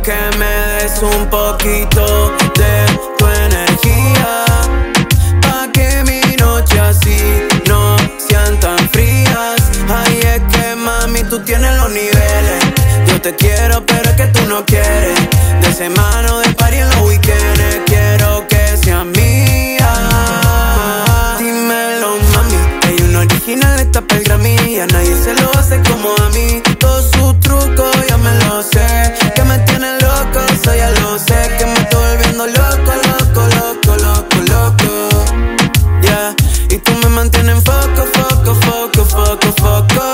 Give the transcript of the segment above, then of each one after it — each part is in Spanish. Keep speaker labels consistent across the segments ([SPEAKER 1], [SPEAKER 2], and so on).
[SPEAKER 1] que me des un poquito de tu energía, pa' que mi noche así no sean tan frías. Ay, es que mami, tú tienes los niveles. Yo te quiero, pero es que tú no quieres. De semana de party en los weekends, quiero que seas mía. Dímelo, mami, hay un original, está pa'l Grammy. A nadie se lo hace como a mí. Todos sus trucos ya me lo sé. Que me tiene loco, eso ya lo sé. Que me estoy volviendo loco, loco, loco, loco, loco. Yeah, y tú me mantienes en foco, foco, foco, foco, foco.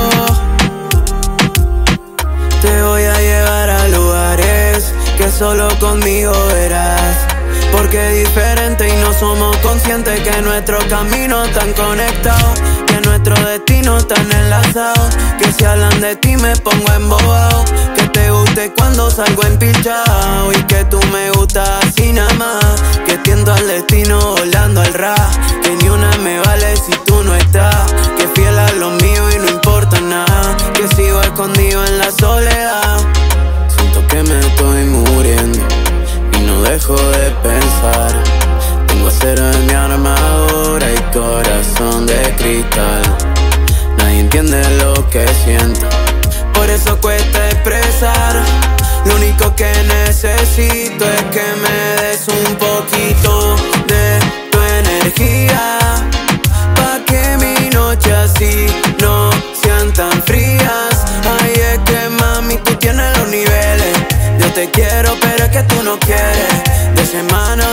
[SPEAKER 1] Te voy a llevar a lugares que solo conmigo verás. Porque es diferente y no somos conscientes que nuestros caminos están conectados, que nuestros destinos están enlazados. Que si hablan de ti me pongo embobado, que te guste cuando salgo empilchado y que tú me gustas así nada más. Que tiendo al destino volando al rap, que ni una me vale si tú no estás. Que fiel a lo mío y no importa nada, que sigo escondido en la soledad. Siento que me estoy muriendo y no dejo de pensar. Tengo acero en mi armadura y corazón de cristal. Nadie entiende lo que siento, por eso cuesta expresar. Lo único que necesito es que me des un poquito de tu energía, pa' que mi noche así no sean tan frías. Ay, es que mami, tú tienes los niveles. Yo te quiero, pero es que tú no quieres. De semana